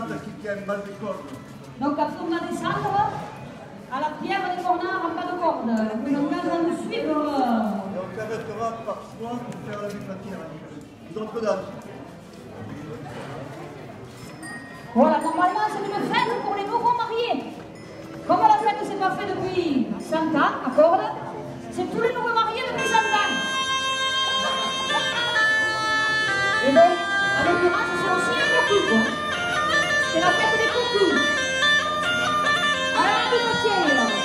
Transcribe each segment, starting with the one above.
descendre qui tient mal des cordes. Donc après on va descendre à la pierre des cornards en bas de corde. Donc là, on va nous suivre. Et on s'arrêtera par soin pour faire la vie matière. Les autres dames. Voilà, normalement c'est une fête pour les nouveaux mariés. Comme la fête ne s'est pas faite depuis 100 ans, à corde, c'est tous les nouveaux mariés depuis 100 ans. Et donc, en l'occurrence, c'est aussi les coucous, quoi. C'est la fête des coucous. Alors, du métier, là.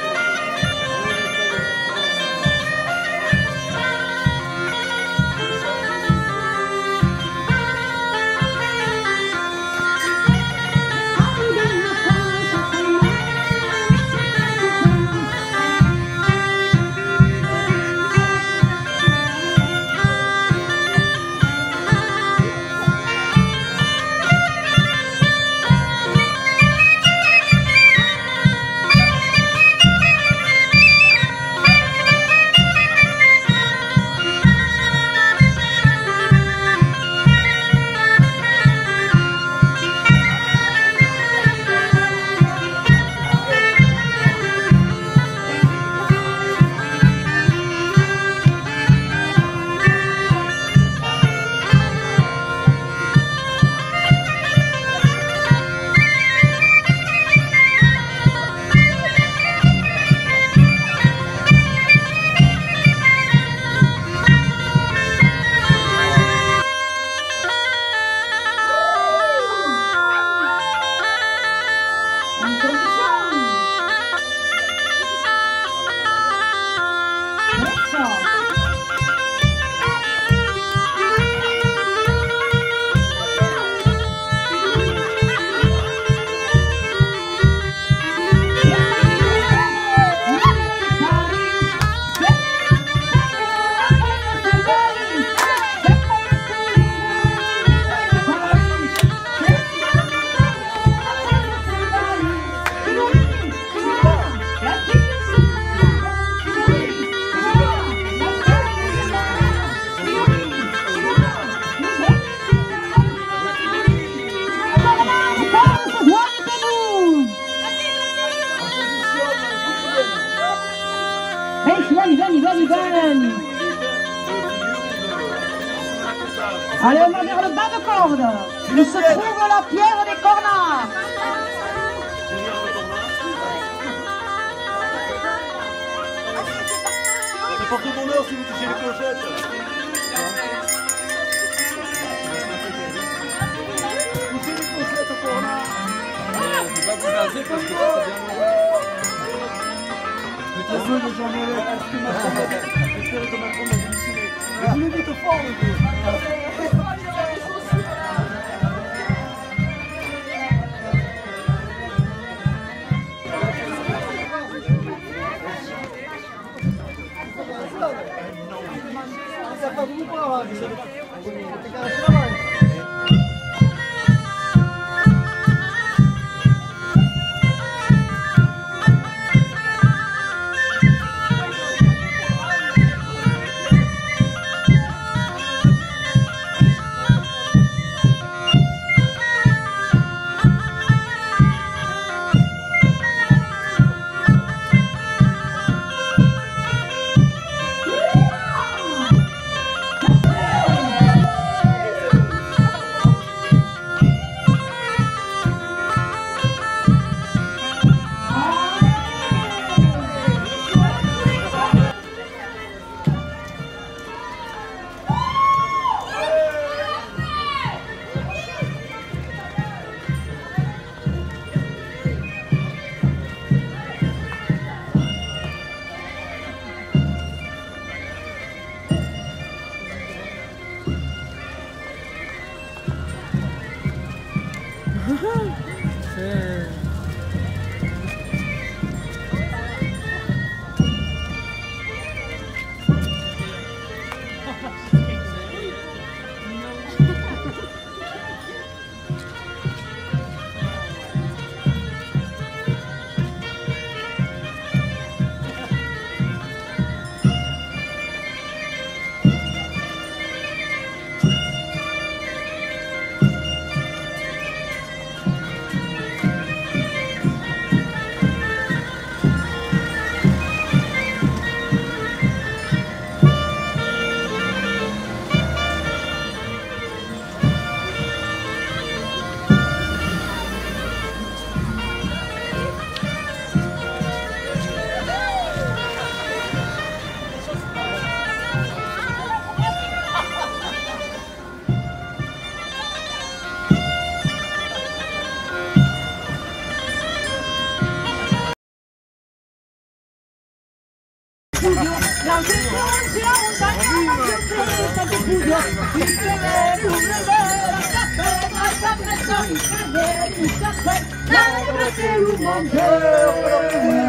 Allez, on va vers le bas de corde, où se trouve la pierre des cornards. C'est pour tout bonheur si vous touchez les clochettes. Touchez les clochettes au cornard. C'est pas vous raser parce que ça c'est bien. On veut les gens mauvais, parce que ma femme, j'espère que ma femme a glissé. Mais vous le dites fort, le vieux. Ça va vous pas, c'est caché la main. la montagne, c'est la montagne, ça te bouge, il se lève, ouvre le verre, ça fait, la c'est où mon cœur.